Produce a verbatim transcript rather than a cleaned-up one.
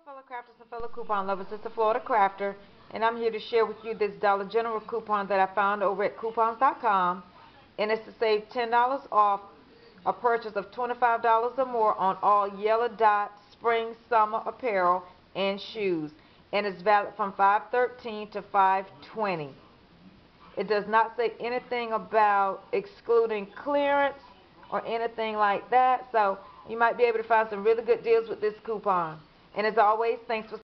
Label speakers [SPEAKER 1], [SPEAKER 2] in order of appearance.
[SPEAKER 1] fellow crafters and fellow coupon lovers. It's the Florida Crafter, and I'm here to share with you this Dollar General coupon that I found over at coupons dot com, and it's to save ten dollars off a purchase of twenty-five dollars or more on all Yellow Dot spring summer apparel and shoes, and it's valid from five thirteen to five twenty. It does not say anything about excluding clearance or anything like that, so you might be able to find some really good deals with this coupon. And as always, thanks for